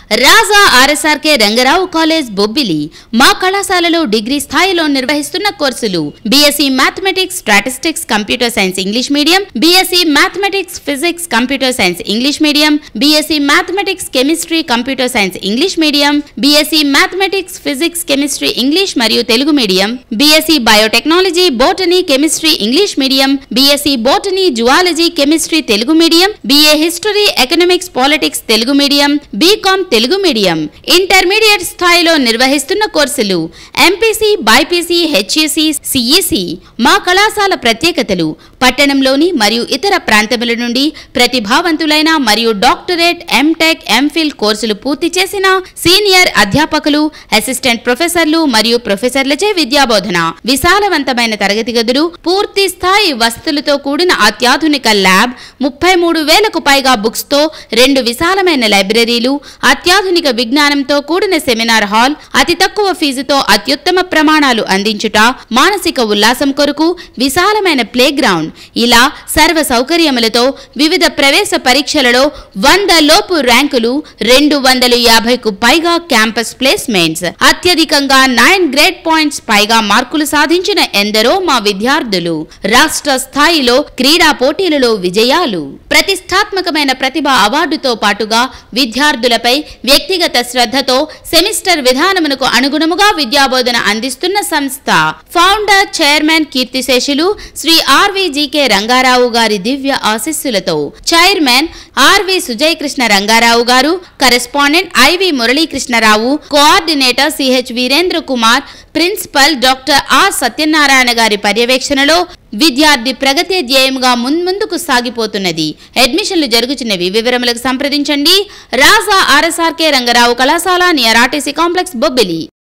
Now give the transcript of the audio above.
రాజా RSRK Rangarao college Bobbili మా కళాశాలలో degree స్థాయిలో నిర్వహిస్తున్న courses BSc mathematics statistics computer science English medium, BSc mathematics physics computer science English medium, BSc mathematics chemistry computer science English medium, BSc mathematics physics chemistry English మరియు Telugu medium, BSc biotechnology botany chemistry English medium, BSc botany zoology chemistry Telugu medium, BA history economics politics Telugu medium, BCom Telugu medium. Intermediate స్థాయిలో నిర్వహిస్తున్న కోర్సులు MPC, BiPC, HEC, CEC. మా కళాశాల ప్రత్యేకతలు పట్టణంలోని మరియు ఇతర ప్రాంతముల నుండి ప్రతిభావంతులైన మరియు డాక్టరేట్, ఎంటెక్, ఎంఫిల్ కోర్సులు పూర్తి చేసిన సీనియర్ అధ్యాపకులు, అసిస్టెంట్ ప్రొఫెసర్లు మరియు ప్రొఫెసర్లచే విద్యాబోధన, విశాలవంతమైన తరగతి గదులు, పూర్తి స్థాయి వసతులతో కూడిన అత్యాధునిక ల్యాబ్, 33,000కు పైగా బుక్స్ తో 2 విశాలమైన లైబ్రరీలు, అత్యాధునిక విజ్ఞానంతో కూడిన సెమినార్ హాల్, అతి తక్కువ ఫీజుతో అత్యుత్తమ ప్రమాణాలు అందించుట, మానసిక ఉల్లాసం కొరకు విశాలమైన ప్లే గ్రౌండ్, ఇలా సర్వ సౌకర్యములతో వివిధ ప్రవేశ పరీక్షలలో 100 లోపు ర్యాంకులు, 250కు పైగా క్యాంపస్ ప్లేస్మెంట్స్, అత్యధికంగా 9 గ్రేడ్ పాయింట్స్ పైగా మార్కులు సాధించిన ఎందరో మా విద్యార్థులు, రాష్ట్ర స్థాయిలో క్రీడా పోటీలలో విజయాలు, ప్రతిష్టాత్మకమైన ప్రతిభ అవార్డుతో పాటుగా విద్యార్థులపై వ్యక్తిగత శ్రద్ధతో సెమిస్టర్ విధానమునకు అనుగుణముగా విద్యాబోధన అందిస్తున్న సంస్థ. ఫౌండర్, చైర్మన్ కీర్తిశేషులు శ్రీ RVGK రంగారావు గారి దివ్య ఆశీస్సులతో చైర్మన్ RV సుజయ్ కృష్ణ రంగారావు గారు, correspondent IV Muralikrishna Rao, coordinator CH Veerendra Kumar, principal doctor R Satyanarayana గారి పర్యవేక్షణలో విద్యార్థి ప్రగతి ధ్యేయంగా ముందుకు సాగిపోతున్నది. అడ్మిషన్లు జరుగుతున్నవి. వివరములకు సంప్రదించండి. రాజా RSRK రంగరావు కళాశాల నియర్ RTC కాంప్లెక్స్ బొబ్బిలి.